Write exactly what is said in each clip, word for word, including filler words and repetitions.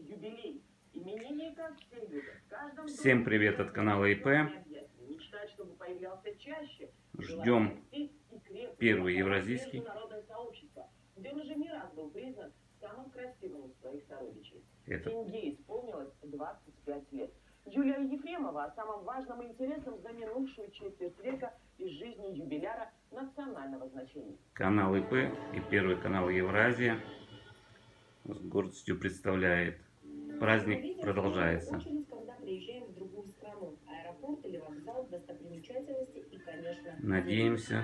юбилей. Именинника все любят. В каждом Всем привет от канала ИП. Мечтать, чтобы появлялся чаще. Ждем первый евразийский. Где он уже не раз был признан самым красивым из своих сородичей. Это... Тенге исполнилось двадцать пять лет. Юлия Ефремова о самом важном и интересном за минувшую четверть века из жизни юбиляра национального значения. Канал ИП и первый канал Евразия с гордостью представляет. Праздник продолжается. Когда приезжаем в другую страну, аэропорт или вокзал, достопримечательности и, конечно... Надеемся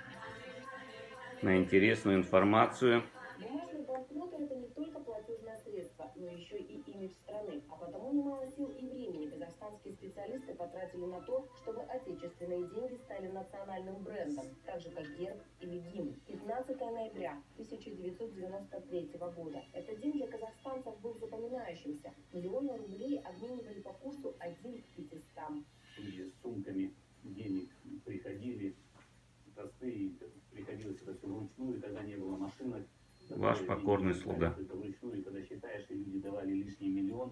на интересную информацию. Бумажные банкноты — это не только платежное средство, но еще и имидж страны. А потому немало сил и времени казахстанские специалисты потратили на то, чтобы отечественные деньги стали национальным брендом, так же как герб или гимн. пятнадцатого ноября тысяча девятьсот девяносто третьего года. Этот день для казахстанцев был запоминающимся. Миллионы рублей обменивали по курсу один к пятистам. И с сумками денег приходили, простые, приходилось это все вручную, когда не было машинок. Ваш покорный слуга. Это вручную, и когда считаешь, что люди давали лишний миллион,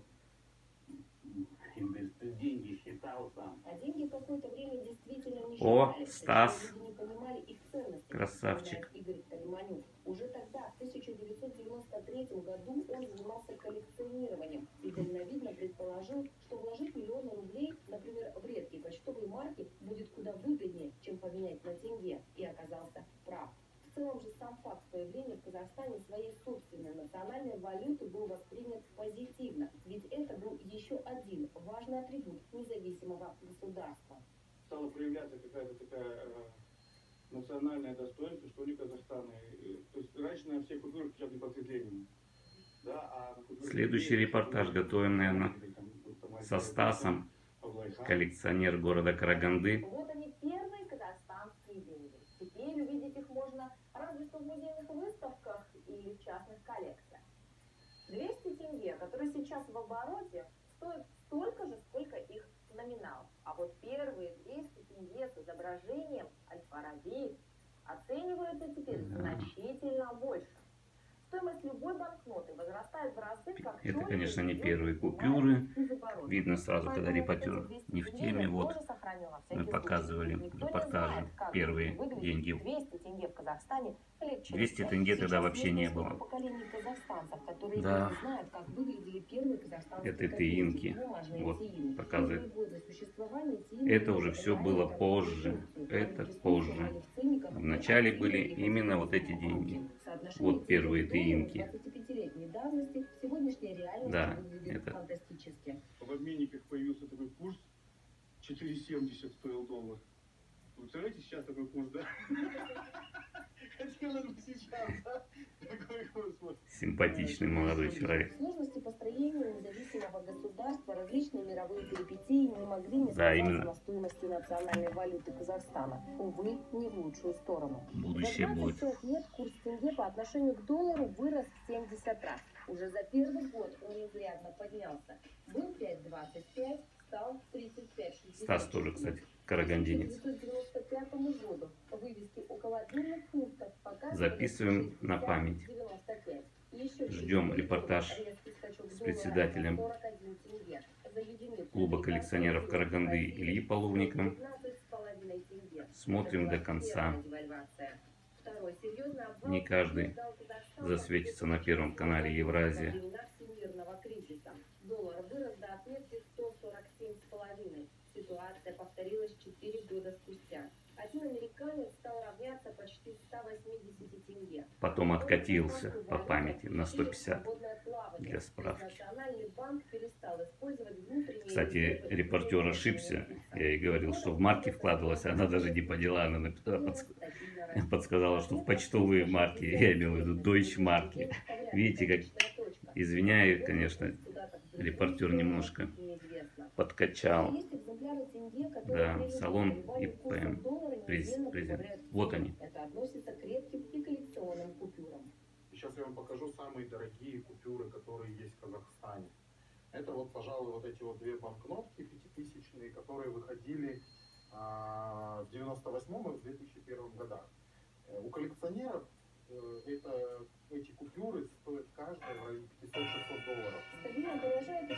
им говорят, ты деньги считал сам. А деньги какое-то время действительно не О, считали. Стас. Люди не понимали их ценности. Красавчик. Игорь Талиманюк. Уже тогда, в тысяча девятьсот девяносто третьем году, он занимался коллекционированием и дальновидно предположил, что вложить миллионы рублей, например, в редкие почтовые марки, будет куда выгоднее, чем поменять на тенге. И оказался прав. В целом же сам факт появления в Казахстане своей собственной национальной валюты был воспринят позитивно, ведь это был еще один важный атрибут независимого государства. Стала проявляться какая-то такая э, национальное достоинство, что ли, Казахстана. То есть раньше на всех купюрах печатали портрет Ленина. Да, а Следующий репортаж готовим, наверное, со Стасом, коллекционер города Караганды. Вот они, первые казахстанские деньги. Теперь увидеть их можно разве что в музейных выставках или в частных коллекциях. двести тенге, которые сейчас в обороте, стоят столько же, сколько их номинал. А вот первые двести тенге с изображением Аль-Фараби оцениваются теперь значительно больше. Стоимость любой банкноты возрастает в разы, как Это, конечно, не первые купюры. Видно сразу, когда репортер не в теме. Вот мы показывали в репортаже первые деньги. двести тенге тогда вообще не было. Да, это тыинки. Вот, показывает. Это уже все было позже. Это позже. Вначале были именно вот эти деньги. Вот первые тыинки. Да, это... В обменниках появился такой курс, четыре семьдесят стоил доллар. Вы представляете, сейчас такой курс, да? Хотелось бы сейчас, да? Такой курс вот. Симпатичный молодой человек. Сложности построения независимого государства, различные мировые перипетии не могли не Да, сказаться именно. на стоимости национальной валюты Казахстана. Увы, не в лучшую сторону. Будущее За будет. двадцать пять лет курс тенге по отношению к доллару вырос в семьдесят раз. Уже за первый год он изрядно поднялся. Был пять двадцать пять, стал тридцать пять шестьдесят. Стас тоже, кстати, карагандинец. К тысяча девятьсот девяносто пятому году вывески около отдельных пунктов показывали Записываем на память. девяносто пять. Еще Ждем репортаж с председателем клуба коллекционеров Караганды Ильи Половником. Смотрим до конца. Не каждый засветится на первом канале Евразия. Доллар вырос до отметки сто сорок семь с половиной. Ситуация повторилась четыре года спустя. Один американец стал равняться почти ста восьмидесяти тенге. Потом откатился по памяти на сто пятьдесят для справки. Кстати, репортер ошибся. Я ей говорил, что в марки вкладывалась, она даже не поняла. Она подсказала, что в почтовые марки. Я имел в виду Deutsche марки. Видите, как, извиняю, конечно, репортер немножко подкачал. Да, салон ИП. Президент. Вот они. Это относится к редким и коллекционным купюрам. Сейчас я вам покажу самые дорогие купюры, которые есть в Казахстане. Это вот, пожалуй, вот эти вот две банкнотки пятитысячные, которые выходили а, в девяносто восьмом и в две тысячи первом годах. У коллекционеров это, эти купюры стоят каждая в районе пятисот-шестисот долларов.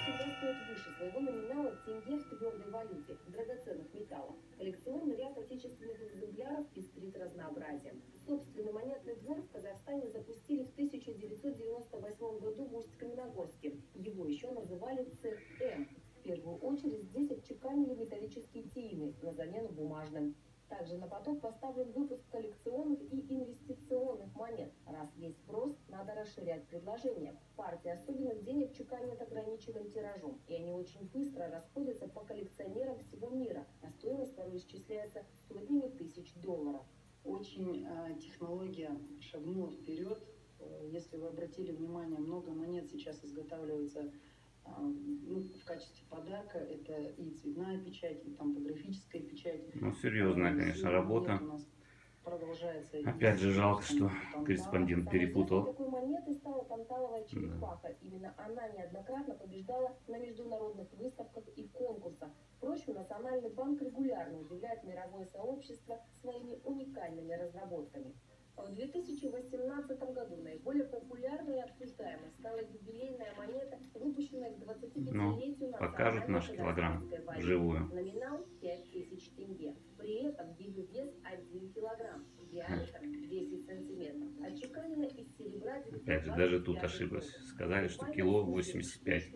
всегда стоит выше своего номинала тенге в твердой валюте, в драгоценных металлах. Коллекционный ряд отечественных экземпляров пестрит разнообразием. Собственный монетный двор в Казахстане запустили в тысяча девятьсот девяносто восьмом году в Усть-Каменогорске. Его еще называли цех М. В первую очередь здесь отчеканили металлические тиины на замену бумажным. Также на поток поставлен выпуск коллекционных и инвестиционных монет. Раз есть спрос, надо расширять предложение. Партии особенных денег чеканят ограниченным тиражом, и они очень быстро расходятся по коллекционерам всего мира, а стоимость порой исчисляется сотнями тысяч долларов. Очень э, технология шагнула вперед. Э, если вы обратили внимание, много монет сейчас изготавливается э, ну, в качестве подарка. Это и цветная печать, и там топографическая печать. Ну, серьезная, конечно, работа. У нас продолжается. Опять же, жалко, что корреспондент перепутал. Такой монетой стала танталовая черепаха. Именно она неоднократно побеждала на международных выставках и конкурсах. Впрочем, Национальный банк регулярно удивляет мировое сообщество своими уникальными разработками. В две тысячи восемнадцатом году наиболее популярной и обсуждаемой стала юбилейная монета, выпущенная к двадцатипятилетию Ну, покажут наш килограмм вживую. Номинал пять тысяч тенге. При этом ее вес один килограмм, диаметр десять сантиметров. Отчеканена из серебра. Опять же, даже тут ошиблась. Сказали, что кило восемьдесят пять.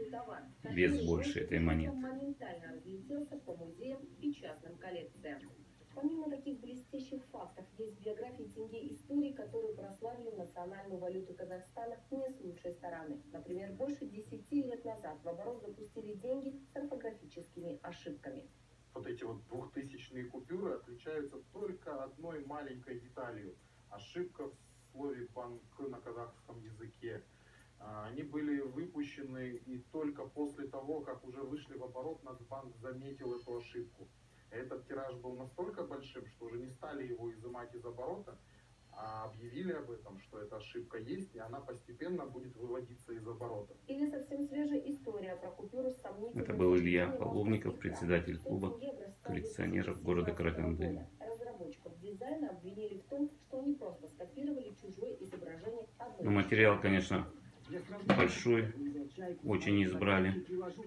Вес больше этой монеты. Моментально разлетелся по музеям и частным коллекциям. Помимо таких блестящих фактов, есть в биографии тенге истории, которые прославили национальную валюту Казахстана не с лучшей стороны. Например, больше десяти лет назад в оборот запустили деньги с орфографическими ошибками. Вот эти вот двухтысячные купюры отличаются только одной маленькой деталью. Ошибка в слове «банк» на казахском языке. Они были выпущены и только после того, как уже вышли в оборот, Нацбанк заметил эту ошибку. Этот тираж был настолько большим, что уже не стали его изымать из оборота, а объявили об этом, что эта ошибка есть, и она постепенно будет выводиться из оборота. Или совсем свежая история про купюру с сомнительным... Это был Илья Половников, председатель клуба коллекционеров города Караганды. Разработчиков дизайна обвинили в том, что они просто скопировали чужое изображение одной... Ну, материал, конечно, большой, очень избрали.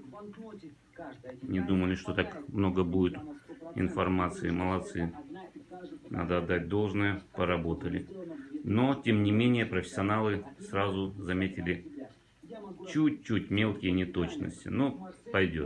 Не думали, что так много будет информации. Молодцы. Надо отдать должное, поработали. Но, тем не менее, профессионалы сразу заметили чуть-чуть мелкие неточности. Но пойдет.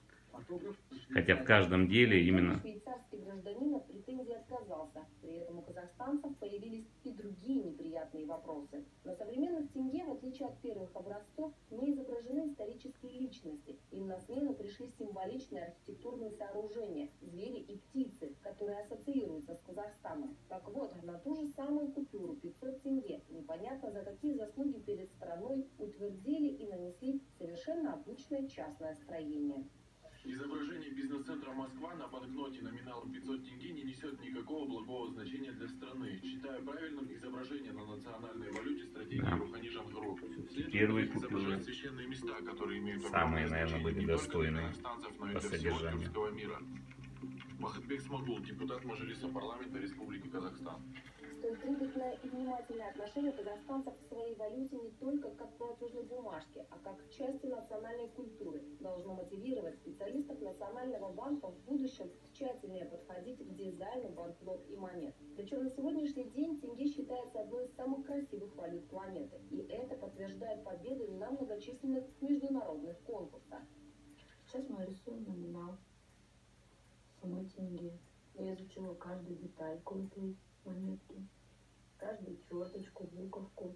Хотя в каждом деле именно... Швейцарский гражданин от претензий отказался. При этом у казахстанцев появились и другие неприятные вопросы. На современных тенге, в отличие от первых образцов, не изображены исторические личности. Им на смену пришли символичные архитектурные сооружения, звери и птицы, которые ассоциируются с Казахстаном. Так вот, на ту же самую купюру пятьсот тенге, непонятно за какие заслуги перед страной, утвердили и нанесли совершенно обычное частное строение. Изображение бизнес-центра Москва на банкноте номиналом пятьсот тенге не несет никакого благого значения для страны. Считаю правильным изображение на национальной валюте стратегии Да. Рухани Жангру. Первые купюры священные места, которые имеют самые, наверное, были достойные но и по для всего содержанию. тюркского мира. Махатбек Смагул, депутат Мажилиса парламента Республики Казахстан. Столь трепетное и внимательное отношение казахстанцев к своей валюте не только как к платежной бумажке, а как к части национальной культуры должно мотивировать специалистов Национального банка в будущем тщательнее подходить к дизайну банкнот и монет. Причем на сегодняшний день тенге считается одной из самых красивых валют планеты, и это подтверждает победы на многочисленных международных конкурсах. Сейчас мы рисуем номинал самой тенге. Я изучила каждую детальку этой монетки, каждую черточку, буковку.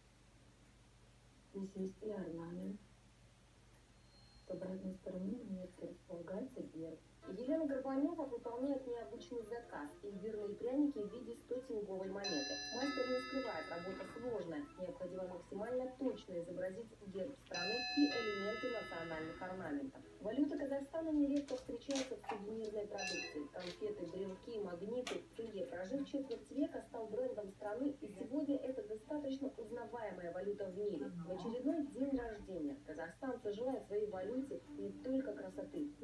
Здесь есть и орнамент. С обратной стороны монетки располагается герб. Елена Горбанева выполняет необычный заказ – имбирные пряники в виде стотенговой монеты. Мастер не скрывает, работа сложная. Необходимо максимально точно изобразить герб страны и элементы национальных орнаментов. Валюта Казахстана нередко встречается в сувенирной продукции. Конфеты, брелки, магниты. Тенге, прожив четверть века, стал брендом страны, и сегодня это достаточно узнаваемая валюта в мире. В очередной день рождения казахстанцы желают своей валюте не только красоты,